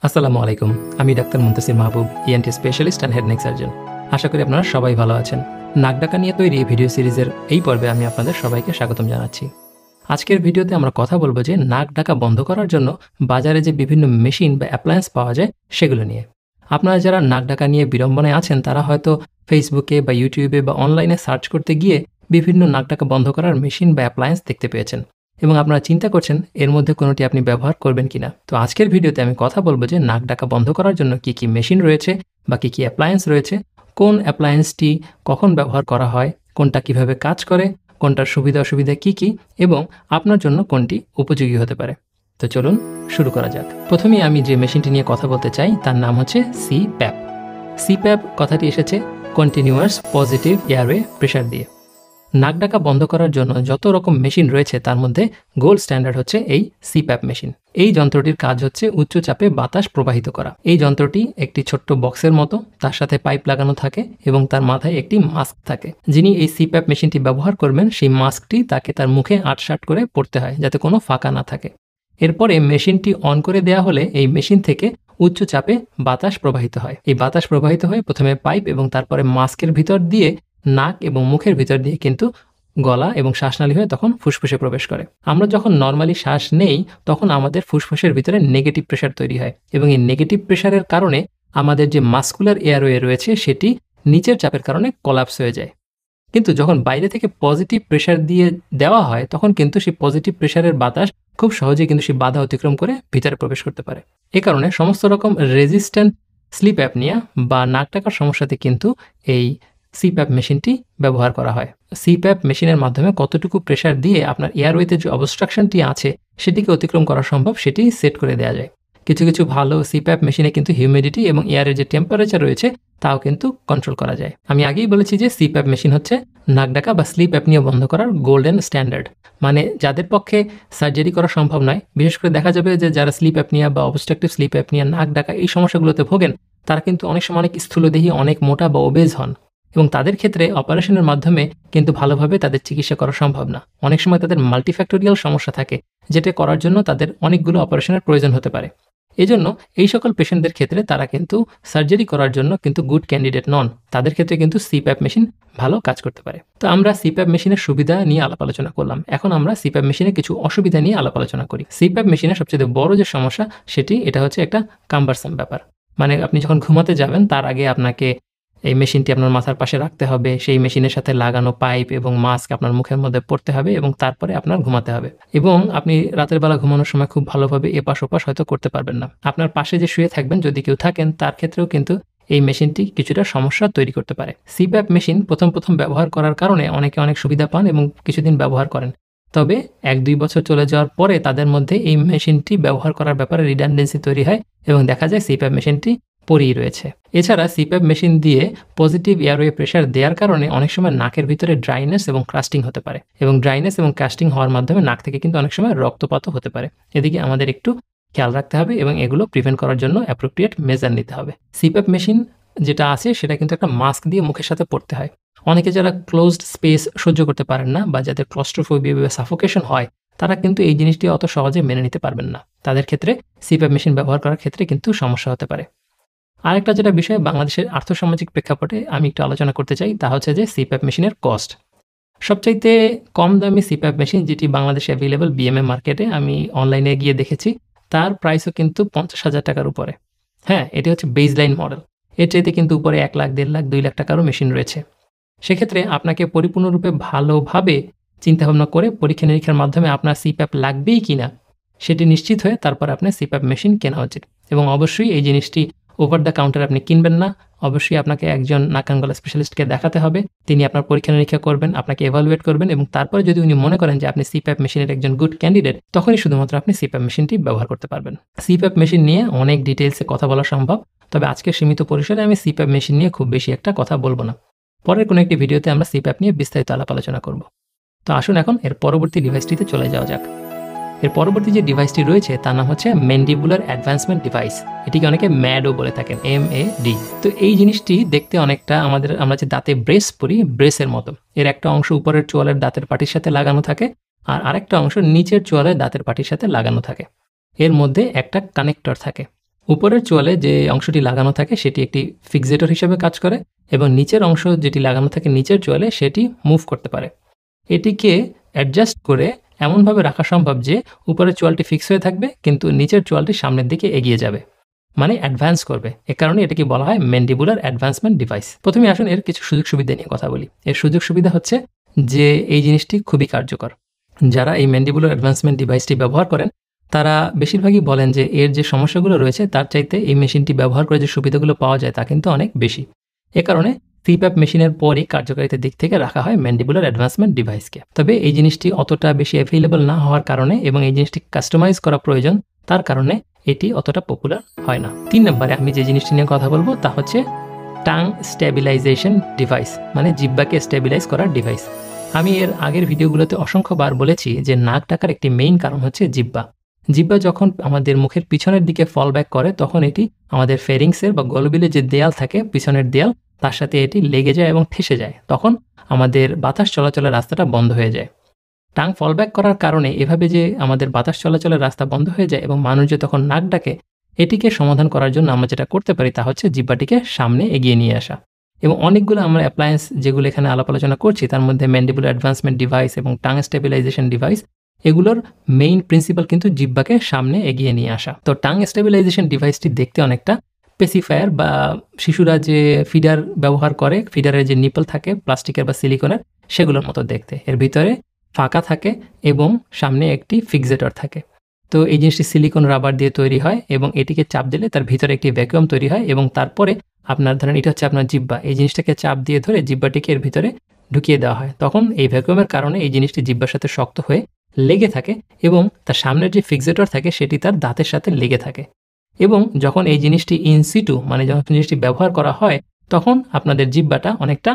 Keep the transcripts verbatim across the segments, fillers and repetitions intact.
আসসালামু আলাইকুম। আমি ডাক্তার Muntasir Mahbub, ENT specialist and head neck surgeon. আশা করি আপনারা সবাই ভালো আছেন। নাক ডাকা নিয়ে তৈরি ভিডিও সিরিজের এই পর্বে আমি আপনাদের সবাইকে স্বাগতম জানাচ্ছি। আজকের ভিডিওতে আমরা কথা বলবো যে নাক ডাকা বন্ধ করার জন্য বাজারে যে বিভিন্ন মেশিন বা অ্যাপ্লায়েন্স পাওয়া যায় সেগুলো নিয়ে। আপনারা যারা নাক ডাকা নিয়ে বিড়ম্বনায় আছেন তারা হয়তো ফেসবুকে বা ইউটিউবে বা অনলাইনে সার্চ করতে গিয়ে বিভিন্ন নাক ডাকা বন্ধ করার মেশিন বা অ্যাপ্লায়েন্স দেখতে পেয়েছেন এবং আপনারা চিন্তা করছেন এর মধ্যে কোনোটি আপনি ব্যবহার করবেন কিনা। তো আজকের ভিডিওতে আমি কথা বলবো যে নাক ডাকা বন্ধ করার জন্য কি কি মেশিন রয়েছে বা কি কি অ্যাপ্লায়েন্স রয়েছে, কোন অ্যাপ্লায়েন্সটি কখন ব্যবহার করা হয়, কোনটা কিভাবে কাজ করে, কোনটার সুবিধা অসুবিধা কি কি এবং আপনার জন্য কোনটি উপযোগী হতে পারে। তো চলুন শুরু করা যাক। প্রথমেই আমি যে মেশিনটি নিয়ে কথা বলতে চাই তার নাম হচ্ছে সি প্যাপ। সি প্যাপ কথাটি এসেছে কন্টিনিউয়াস পজিটিভ এয়ারওয়ে প্রেশার দিয়ে। নাক ডাকা বন্ধ করার জন্য যত রকম মেশিন রয়েছে তার মধ্যে গোল্ড স্ট্যান্ডার্ড হচ্ছে এই সি প্যাপ মেশিন। এই যন্ত্রটির কাজ হচ্ছে উচ্চ চাপে বাতাস প্রবাহিত করা। এই যন্ত্রটি একটি ছোট্ট বক্সের মতো, তার সাথে পাইপ লাগানো থাকে এবং তার মাথায় একটি মাস্ক থাকে। যিনি এই সি প্যাপ মেশিনটি ব্যবহার করবেন সেই মাস্কটি তাকে তার মুখে আটসাট করে পড়তে হয় যাতে কোনো ফাঁকা না থাকে। এরপরে মেশিনটি অন করে দেওয়া হলে এই মেশিন থেকে উচ্চ চাপে বাতাস প্রবাহিত হয়। এই বাতাস প্রবাহিত হয়ে প্রথমে পাইপ এবং তারপরে মাস্কের ভিতর দিয়ে নাক এবং মুখের ভিতর দিয়ে কিন্তু গলা এবং শ্বাসনালী হয়ে তখন ফুসফুসে প্রবেশ করে। আমরা যখন নর্মালি শ্বাস নেই তখন আমাদের ফুসফুসের ভিতরে নেগেটিভ প্রেশার তৈরি হয় এবং এই নেগেটিভ প্রেশারের কারণে আমাদের যে মাস্কুলার এয়ারওয়ে রয়েছে সেটি নিচের চাপের কারণে কলাপস হয়ে যায়। কিন্তু যখন বাইরে থেকে পজিটিভ প্রেশার দিয়ে দেওয়া হয় তখন কিন্তু সেই পজিটিভ প্রেশারের বাতাস খুব সহজেই কিন্তু সেই বাধা অতিক্রম করে ভিতরে প্রবেশ করতে পারে। এ কারণে সমস্ত রকম রেজিস্ট্যান্ট স্লিপ অ্যাপনিয়া বা নাক ডাকার সমস্যাতে কিন্তু এই সি প্যাপ মেশিনটি ব্যবহার করা হয়। সি প্যাপ মেশিনের মাধ্যমে কতটুকু প্রেশার দিয়ে আপনার এয়ারওয়েতে যে অবস্ট্রাকশনটি আছে সেটিকে অতিক্রম করা সম্ভব সেটি সেট করে দেওয়া যায়। কিছু কিছু ভালো সি প্যাপ মেশিনে কিন্তু হিউমিডিটি এবং এয়ারের যে টেম্পারেচার রয়েছে তাও কিন্তু কন্ট্রোল করা যায়। আমি আগেই বলেছি যে সি প্যাপ মেশিন হচ্ছে নাক ডাকা বা স্লিপ অ্যাপনিয়া বন্ধ করার গোল্ডেন স্ট্যান্ডার্ড। মানে যাদের পক্ষে সার্জারি করা সম্ভব নয়, বিশেষ করে দেখা যাবে যে যারা স্লিপ অ্যাপনিয়া বা অবস্ট্রাকটিভ স্লিপ অ্যাপনিয়া, নাক ডাকা এই সমস্যাগুলোতে ভোগেন তারা কিন্তু অনেক সময় অনেক স্থূলদেহী, অনেক মোটা বা ওবেজ হন এবং তাদের ক্ষেত্রে অপারেশনের মাধ্যমে কিন্তু ভালোভাবে তাদের চিকিৎসা করা সম্ভব না। অনেক সময় তাদের মাল্টিফ্যাক্টোরিয়াল সমস্যা থাকে যেটা করার জন্য তাদের অনেকগুলো অপারেশনের প্রয়োজন হতে পারে। এজন্য এই সকল পেশেন্টদের ক্ষেত্রে তারা কিন্তু সার্জারি করার জন্য কিন্তু গুড ক্যান্ডিডেট নন। তাদের ক্ষেত্রে কিন্তু সি প্যাপ মেশিন ভালো কাজ করতে পারে। তো আমরা সি প্যাপ মেশিনের সুবিধা নিয়ে আলাপ আলোচনা করলাম। এখন আমরা সি প্যাপ মেশিনের কিছু অসুবিধা নিয়ে আলাপ আলোচনা করি। সি প্যাপ মেশিনের সবচেয়ে বড় যে সমস্যা সেটি এটা হচ্ছে একটা কাম্বারসাম ব্যাপার। মানে আপনি যখন ঘুমাতে যাবেন তার আগে আপনাকে এই মেশিনটি আপনার মাথার পাশে রাখতে হবে, সেই মেশিনের সাথে লাগানো পাইপ এবং মাস্ক আপনার মুখের মধ্যে পড়তে হবে এবং তারপরে আপনার ঘুমাতে হবে। এবং আপনি রাতের বেলা ঘুমানোর সময় খুব ভালোভাবে এপাশ ওপাশ হয়তো করতে পারবেন না। আপনার পাশে যে শুয়ে থাকবেন যদি কেউ থাকেন তার ক্ষেত্রেও কিন্তু এই মেশিনটি কিছুটা সমস্যা তৈরি করতে পারে। সি প্যাপ মেশিন প্রথম প্রথম ব্যবহার করার কারণে অনেকে অনেক সুবিধা পান এবং কিছুদিন ব্যবহার করেন। তবে এক দুই বছর চলে যাওয়ার পরে তাদের মধ্যে এই মেশিনটি ব্যবহার করার ব্যাপারে রিডান্ডেন্সি তৈরি হয় এবং দেখা যায় সি প্যাপ মেশিনটি পড়েই রয়েছে। এছাড়া সি প্যাপ মেশিন দিয়ে পজিটিভ এয়ারওয়ে প্রেশার দেওয়ার কারণে অনেক সময় নাকের ভিতরে ড্রাইনেস এবং ক্রাস্টিং হতে পারে এবং ড্রাইনেস এবং ক্রাস্টিং হওয়ার মাধ্যমে নাক থেকে কিন্তু অনেক সময় রক্তপাতও হতে পারে। এদিকে আমাদের একটু খেয়াল রাখতে হবে এবং এগুলো প্রিভেন্ট করার জন্য অ্যাপ্রোপ্রিয়েট মেজার নিতে হবে। সি প্যাপ মেশিন যেটা আছে সেটা কিন্তু একটা মাস্ক দিয়ে মুখের সাথে পড়তে হয়। অনেকে যারা ক্লোজড স্পেস সহ্য করতে পারেন না বা যাদের ক্লস্ট্রোফোবিয়া বা সাফোকেশন হয় তারা কিন্তু এই জিনিসটি অত সহজে মেনে নিতে পারবেন না। তাদের ক্ষেত্রে সি প্যাপ মেশিন ব্যবহার করার ক্ষেত্রে কিন্তু সমস্যা হতে পারে। আরেকটা যেটা বিষয় বাংলাদেশের আর্থসামাজিক প্রেক্ষাপটে আমি একটু আলোচনা করতে চাই তা হচ্ছে যে সি প্যাপ মেশিনের কস্ট। সবচাইতে কম দামি সি প্যাপ মেশিন যেটি বাংলাদেশে অ্যাভেলেবল বিএমএ মার্কেটে আমি অনলাইনে গিয়ে দেখেছি তার প্রাইসও কিন্তু পঞ্চাশ হাজার টাকার উপরে। হ্যাঁ, এটি হচ্ছে বেজলাইন মডেল। এর চাইতে কিন্তু উপরে এক লাখ দেড় লাখ দুই লাখ টাকারও মেশিন রয়েছে। সেক্ষেত্রে আপনাকে পরিপূর্ণরূপে ভালোভাবে চিন্তাভাবনা করে পরীক্ষা নিরীক্ষার মাধ্যমে আপনার সি প্যাপ লাগবেই কিনা সেটি নিশ্চিত হয়ে তারপর আপনার সি প্যাপ মেশিন কেনা উচিত। এবং অবশ্যই এই জিনিসটি ওভার দ্য কাউন্টার আপনি কিনবেন না। অবশ্যই আপনাকে একজন নাক কান গলা স্পেশালিস্টকে দেখাতে হবে। তিনি আপনার পরীক্ষা নিরীক্ষা করবেন, আপনাকে এভালুয়েট করবেন এবং তারপরে যদি উনি মনে করেন যে আপনি সি প্যাপ মেশিনের একজন গুড ক্যান্ডিডেট তখনই শুধুমাত্র আপনি সি প্যাপ মেশিনটি ব্যবহার করতে পারবেন। সি প্যাপ মেশিন নিয়ে অনেক ডিটেলসে কথা বলা সম্ভব, তবে আজকে সীমিত পরিসরে আমি সি প্যাপ মেশিন নিয়ে খুব বেশি একটা কথা বলবো না। পরের কোনো একটি ভিডিওতে আমরা সি প্যাপ নিয়ে বিস্তারিত আলাপ আলোচনা করব। তো আসুন এখন এর পরবর্তী ডিভাইসটিতে চলে যাওয়া যাক। এর পরবর্তী যে ডিভাইসটি রয়েছে তার নাম হচ্ছে ম্যান্ডিবুলার অ্যাডভান্সমেন্ট ডিভাইস। এটিকে অনেকে ম্যাডও বলে থাকেন, এম এ ডি। তো এই জিনিসটি দেখতে অনেকটা আমাদের আমরা যে দাঁতে ব্রেস পরি ব্রেসের মতো। এর একটা অংশ উপরের চোয়ালের দাঁতের পাটির সাথে লাগানো থাকে আর আরেকটা অংশ নিচের চোয়ালের দাঁতের পাটির সাথে লাগানো থাকে। এর মধ্যে একটা কানেক্টর থাকে। উপরের চোয়ালে যে অংশটি লাগানো থাকে সেটি একটি ফিক্সেটর হিসেবে কাজ করে এবং নিচের অংশ যেটি লাগানো থাকে নিচের চোয়ালে সেটি মুভ করতে পারে। এটিকে অ্যাডজাস্ট করে এমনভাবে রাখা সম্ভব যে উপরের চোয়ালটি ফিক্স হয়ে থাকবে কিন্তু নিচের চোয়ালটি সামনের দিকে এগিয়ে যাবে, মানে অ্যাডভান্স করবে। এ কারণে এটাকে বলা হয় ম্যান্ডিবুলার অ্যাডভান্সমেন্ট ডিভাইস। প্রথমে আসুন এর কিছু সুযোগ সুবিধা নিয়ে কথা বলি। এর সুযোগ সুবিধা হচ্ছে যে এই জিনিসটি খুবই কার্যকর। যারা এই ম্যান্ডিবুলার অ্যাডভান্সমেন্ট ডিভাইসটি ব্যবহার করেন তারা বেশিরভাগই বলেন যে এর যে সমস্যাগুলো রয়েছে তার চাইতে এই মেশিনটি ব্যবহার করে যে সুবিধাগুলো পাওয়া যায় তা কিন্তু অনেক বেশি। এ কারণে সিপ্যাপ মেশিনের পরই কার্যকারিতার দিক থেকে রাখা হয় ম্যান্ডিবুলার অ্যাডভান্সমেন্ট ডিভাইসকে। তবে এই জিনিসটি অতটা বেশি অ্যাভেলেবল না হওয়ার কারণে এবং এই জিনিসটি কাস্টমাইজ করা প্রয়োজন তার কারণে এটি অতটা পপুলার হয় না। তিন নম্বরে আমি যে জিনিসটি নিয়ে কথা বলবো তা হচ্ছে টাং স্টেবিলাইজেশন ডিভাইস, মানে জিহ্বাকে স্টেবিলাইজ করার ডিভাইস। আমি এর আগের ভিডিওগুলোতে অসংখ্যবার বলেছি যে নাক ডাকার একটি মেইন কারণ হচ্ছে জিহ্বা। জিহ্বা যখন আমাদের মুখের পিছনের দিকে ফল ব্যাক করে তখন এটি আমাদের ফেরিংসের বা গলবিলের যে দেয়াল থাকে পিছনের দেয়াল তার সাথে এটি লেগে যায় এবং ঠেসে যায়, তখন আমাদের বাতাস চলাচলের রাস্তাটা বন্ধ হয়ে যায়। টাং ফল ব্যাক করার কারণে এভাবে যে আমাদের বাতাস চলাচলের রাস্তা বন্ধ হয়ে যায় এবং মানুষ যে তখন নাক ডাকে, এটিকে সমাধান করার জন্য আমরা যেটা করতে পারি তা হচ্ছে জিহ্বাটিকে সামনে এগিয়ে নিয়ে আসা। এবং অনেকগুলো আমরা অ্যাপ্লায়েন্স যেগুলো এখানে আলাপ আলোচনা করছি তার মধ্যে ম্যান্ডিবুলার অ্যাডভান্সমেন্ট ডিভাইস এবং টাং স্টেবিলাইজেশন ডিভাইস, এগুলোর মেইন প্রিন্সিপাল কিন্তু জিহ্বাকে সামনে এগিয়ে নিয়ে আসা। তো টাং স্টেবিলাইজেশন ডিভাইসটি দেখতে অনেকটা পেসিফায়ার বা শিশুরা যে ফিডার ব্যবহার করে, ফিডারের যে নিপল থাকে প্লাস্টিকের বা সিলিকনের, সেগুলোর মতো দেখতে। এর ভিতরে ফাঁকা থাকে এবং সামনে একটি ফিক্সেটর থাকে। তো এই জিনিসটি সিলিকন রাবার দিয়ে তৈরি হয় এবং এটিকে চাপ দিলে তার ভিতরে একটি ভ্যাকুয়াম তৈরি হয় এবং তারপরে আপনার ধরেন এটা হচ্ছে আপনার জিহ্বা, এই জিনিসটাকে চাপ দিয়ে ধরে জিহ্বাটিকে এর ভিতরে ঢুকিয়ে দেওয়া হয়। তখন এই ভ্যাকুয়ামের কারণে এই জিনিসটি জিহ্বার সাথে শক্ত হয়ে লেগে থাকে এবং তার সামনের যে ফিক্সেটর থাকে সেটি তার দাঁতের সাথে লেগে থাকে। এবং যখন এই জিনিসটি ইনসিটু মানে যখন জিনিসটি ব্যবহার করা হয় তখন আপনাদের জিহ্বাটা অনেকটা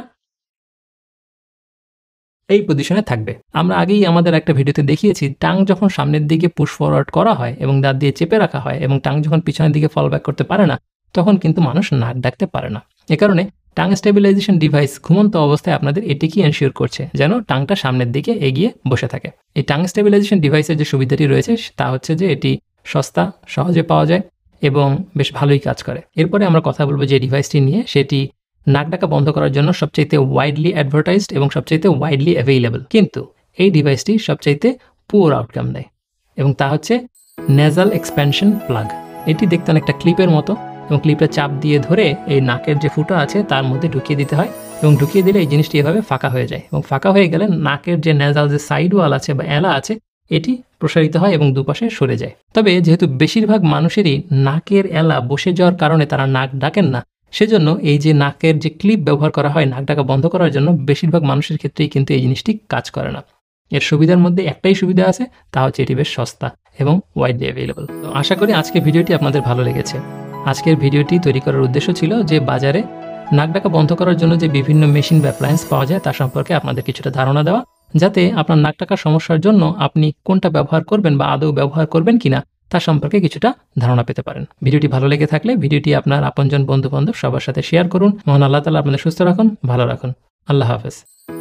এই পজিশনে থাকবে। আমরা আগেই আমাদের একটা ভিডিওতে দেখিয়েছি টাং যখন সামনের দিকে পুশ ফরওয়ার্ড করা হয় এবং দাঁত দিয়ে চেপে রাখা হয় এবং টাং যখন পিছনের দিকে ফল ব্যাক করতে পারে না তখন কিন্তু মানুষ নাক ডাকতে পারে না। এ কারণে টাং স্টেবিলাইজেশন ডিভাইস ঘুমন্ত অবস্থায় আপনাদের এটিকে এনশিওর করছে যেন টাংটা সামনের দিকে এগিয়ে বসে থাকে। এই টাং স্টেবিলাইজেশন ডিভাইসের যে সুবিধাটি রয়েছে তা হচ্ছে যে এটি সস্তা, সহজে পাওয়া যায় এবং বেশ ভালোই কাজ করে। এরপরে আমরা কথা বলবো যে ডিভাইসটি নিয়ে, সেটি নাক ডাকা বন্ধ করার জন্য সবচাইতে ওয়াইডলি অ্যাডভার্টাইজড এবং সবচাইতে ওয়াইডলি অ্যাভেইলেবল, কিন্তু এই ডিভাইসটি সবচাইতে পুয়ার আউটকাম দেয় এবং তা হচ্ছে নেজাল এক্সপ্যানশন প্লাগ। এটি দেখতে অনেকটা ক্লিপের মতো এবং ক্লিপটা চাপ দিয়ে ধরে এই নাকের যে ফুটো আছে তার মধ্যে ঢুকিয়ে দিতে হয় এবং ঢুকিয়ে দিলে এই জিনিসটি এভাবে ফাঁকা হয়ে যায় এবং ফাঁকা হয়ে গেলে নাকের যে নেজাল যে সাইড ওয়াল আছে বা এলা আছে এটি প্রসারিত হয় এবং দুপাশে সরে যায়। তবে যেহেতু বেশিরভাগ মানুষেরই নাকের এলা বসে যাওয়ার কারণে তারা নাক ডাকেন না, সেজন্য এই যে নাকের যে ক্লিপ ব্যবহার করা হয় নাক ডাকা বন্ধ করার জন্য বেশিরভাগ মানুষের ক্ষেত্রেই কিন্তু এই জিনিসটি কাজ করে না। এর সুবিধার মধ্যে একটাই সুবিধা আছে, তা হচ্ছে এটি বেশ সস্তা এবং ওয়াইডলি অ্যাভেলেবল। তো আশা করি আজকের ভিডিওটি আপনাদের ভালো লেগেছে। আজকের ভিডিওটি তৈরি করার উদ্দেশ্য ছিল যে বাজারে নাক ডাকা বন্ধ করার জন্য যে বিভিন্ন মেশিন বা অ্যাপ্লায়েন্স পাওয়া যায় তার সম্পর্কে আপনাদের কিছুটা ধারণা দেওয়া, যাতে আপনার নাক ডাকার সমস্যার জন্য আপনি কোনটা ব্যবহার করবেন বা আদৌ ব্যবহার করবেন কিনা তার সম্পর্কে কিছুটা ধারণা পেতে পারেন। ভিডিওটি ভালো লেগে থাকলে ভিডিওটি আপনার আপনজন, বন্ধু বান্ধব সবার সাথে শেয়ার করুন। মহান আল্লাহ তাআলা আপনাদের সুস্থ রাখুন, ভালো রাখুন। আল্লাহ হাফেজ।